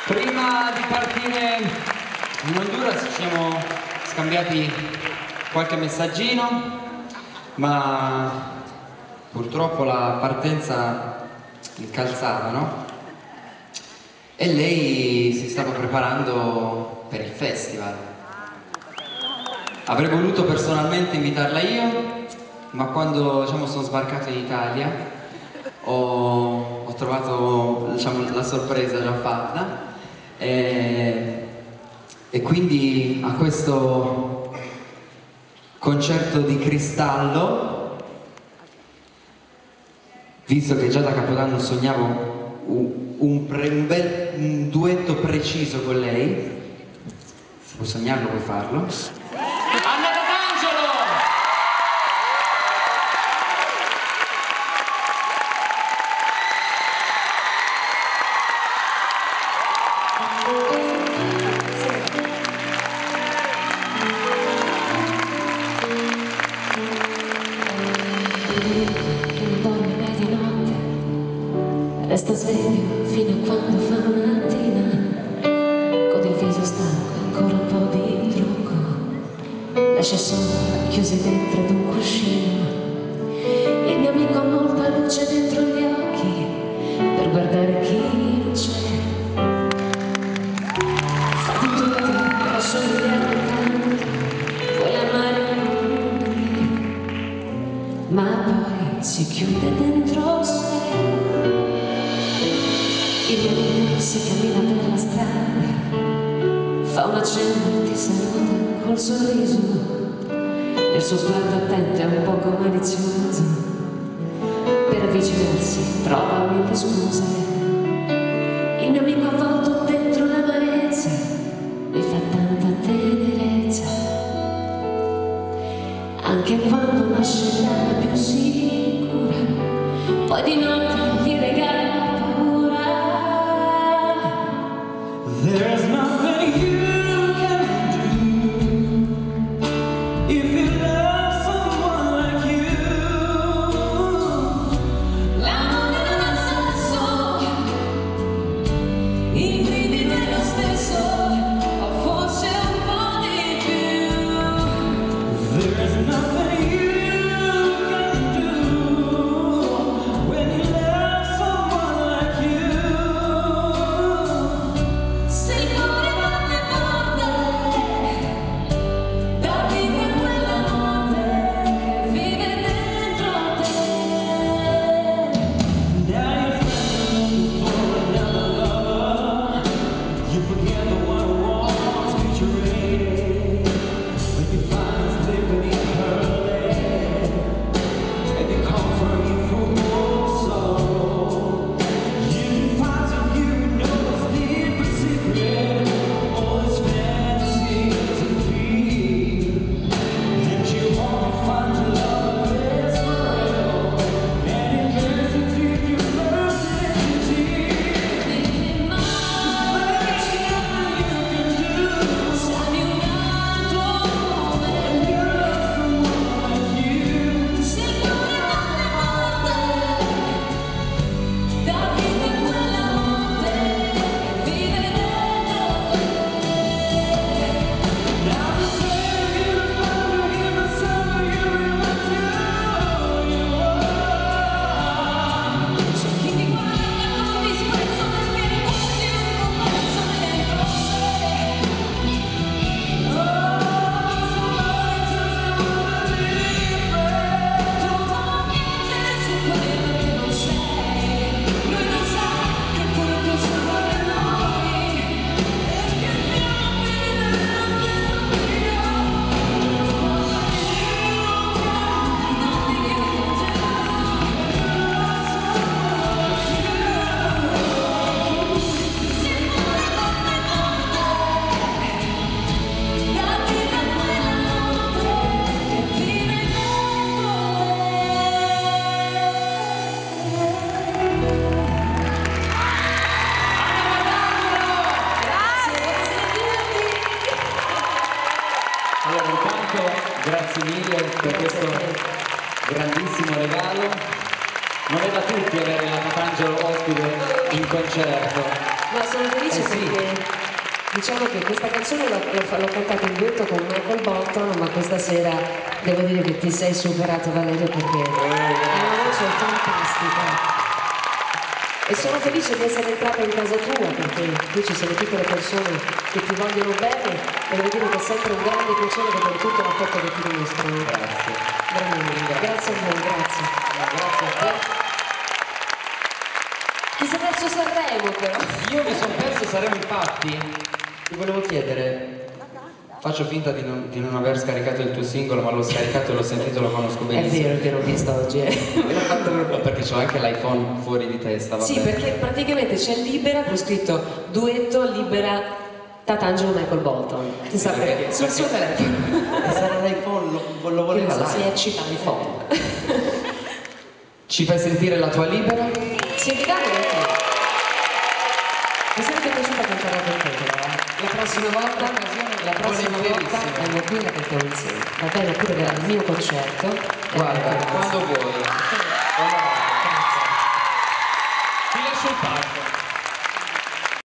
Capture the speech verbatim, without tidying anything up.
Prima di partire in Honduras ci siamo scambiati qualche messaggino, ma purtroppo la partenza incalzava, no? E lei si stava preparando per il festival. Avrei voluto personalmente invitarla io, ma quando diciamo, sono sbarcato in Italia ho, ho trovato diciamo, la sorpresa già fatta. E, e quindi a questo concerto di cristallo, visto che già da Capodanno sognavo un, un, pre, un bel un duetto preciso con lei, se puoi sognarlo puoi farlo. Resta sveglio fino a quando fa mattina, con il viso stanco e ancora un po' di trucco. Lascia solo chiusi dentro ad un cuscino. Il mio amico ha molta luce dentro gli occhi per guardare chi non c'è. Fa di tutti per somigliare tanto, vuoi amare lui, ma poi si chiude dentro sé. Il mio si cammina per la strada, fa un accenno e ti saluta col sorriso. Nel suo sguardo attento è un poco malizioso, per avvicinarsi trova mille scuse. Il mio amico avvolto dentro l'amarezza mi fa tanta tenerezza, anche quando nasce l'aria più sicura, poi di notte ti regala. There's nothing you can do if you love someone like you. L'amore non ha senso, il brivido è lo stesso, o forse un po' di più. There's nothing you can do when you love someone like you. Allora, intanto grazie mille per questo grandissimo regalo. Non è da tutti avere la Tatangelo ospite in concerto. Ma sono felice Eh sì. perché diciamo che questa canzone l'ho, l'ho, l'ho cantata in duetto con Michael Bolton, ma questa sera devo dire che ti sei superato, Valerio, perché hai una voce fantastica. E sono felice di essere entrata in casa tua, perché qui ci sono tutte le persone che ti vogliono bene e devo dire che è sempre un grande piacere vedere tutto l'affetto che ti dimostrano. Grazie. Veramente. Grazie a voi, grazie. Grazie a te. Chi si è perso Sanremo però? Io mi sono perso Saremo infatti. Ti volevo chiedere, faccio finta di non, di non aver scaricato il tuo singolo, ma l'ho scaricato e l'ho sentito, lo conosco È benissimo. vero che l'ho visto oggi, eh. Me l'ho fatto proprio perché c'ho anche l'iPhone fuori di testa, vabbè. Sì, perché praticamente c'è Libera, ho scritto duetto Libera Tatangelo Michael Bolton. Ti sa Perché- perché? Sul suo perché- telefono. E sarà l'iPhone, lo, lo Che voleva ne so, si live. eccita l'iPhone. Ci fai sentire la tua libera? Sì, mi dai anche. Mi sarebbe piaciuta cantare con te, però, eh. La prossima volta, la prossima volta volentierissimo. andiamo qui e la cantiamo insieme. Va bene, pure al mio concerto. Guarda, Eh, quando vuoi.